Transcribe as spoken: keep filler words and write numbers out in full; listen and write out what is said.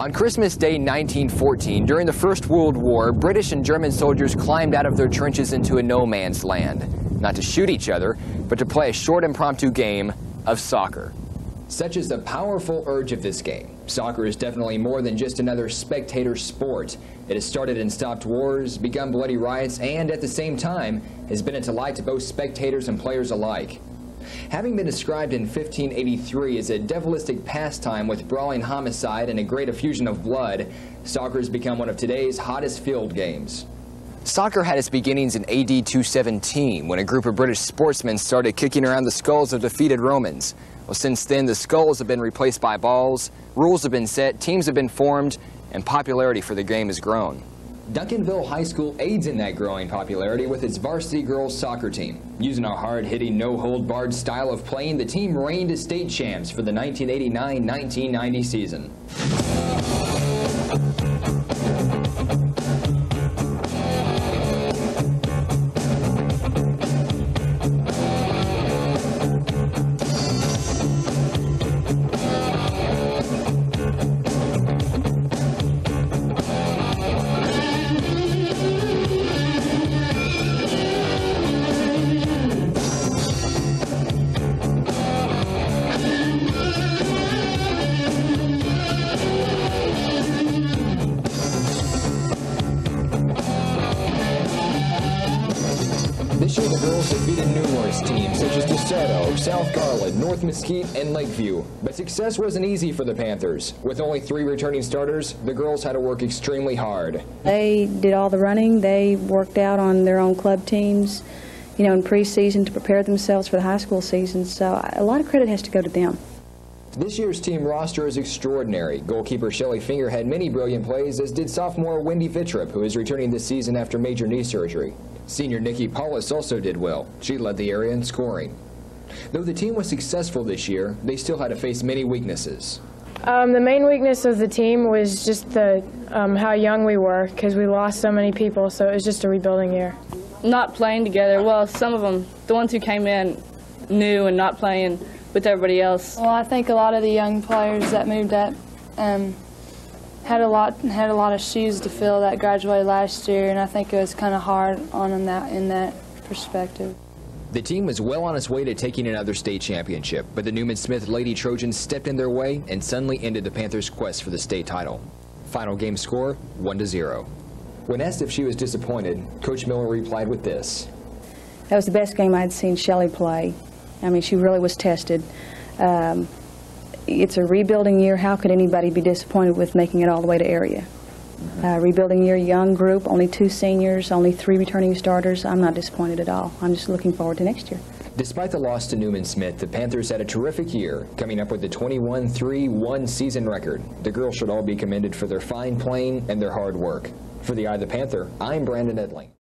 On Christmas Day nineteen fourteen, during the First World War, British and German soldiers climbed out of their trenches into a no man's land, not to shoot each other, but to play a short impromptu game of soccer. Such is the powerful urge of this game. Soccer is definitely more than just another spectator sport. It has started and stopped wars, begun bloody riots, and at the same time has been a delight to both spectators and players alike. Having been described in fifteen eighty-three as a devilistic pastime with brawling homicide and a great effusion of blood, soccer has become one of today's hottest field games. Soccer had its beginnings in A D two seventeen, when a group of British sportsmen started kicking around the skulls of defeated Romans. Well, since then, the skulls have been replaced by balls, rules have been set, teams have been formed, and popularity for the game has grown. Duncanville High School aids in that growing popularity with its varsity girls soccer team. Using a hard-hitting, no-hold-barred style of playing, the team reigned as state champs for the nineteen eighty-nine nineteen ninety season. This year, the girls defeated numerous teams such as DeSoto, South Garland, North Mesquite, and Lakeview. But success wasn't easy for the Panthers. With only three returning starters, the girls had to work extremely hard. They did all the running. They worked out on their own club teams, you know, in preseason to prepare themselves for the high school season. So a lot of credit has to go to them. This year's team roster is extraordinary. Goalkeeper Shelly Finger had many brilliant plays, as did sophomore Wendy Vittrup, who is returning this season after major knee surgery. Senior Nikki Paulus also did well. She led the area in scoring. Though the team was successful this year, they still had to face many weaknesses. Um, the main weakness of the team was just the um, how young we were, because we lost so many people, so it was just a rebuilding year. Not playing together. Well, some of them, the ones who came in, new and not playing with everybody else. Well, I think a lot of the young players that moved up um, had a lot had a lot of shoes to fill that graduated last year, and I think it was kind of hard on them that in that perspective. The team was well on its way to taking another state championship, but the Newman Smith Lady Trojans stepped in their way and suddenly ended the Panthers' quest for the state title. Final game score, one to zero. When asked if she was disappointed, Coach Miller replied with this. That was the best game I'd seen Shelly play. I mean, she really was tested. Um, it's a rebuilding year. How could anybody be disappointed with making it all the way to area? Uh, rebuilding year, young group, only two seniors, only three returning starters. I'm not disappointed at all. I'm just looking forward to next year. Despite the loss to Newman Smith, the Panthers had a terrific year, coming up with a twenty-one three one season record. The girls should all be commended for their fine playing and their hard work. For the Eye of the Panther, I'm Brandon Edling.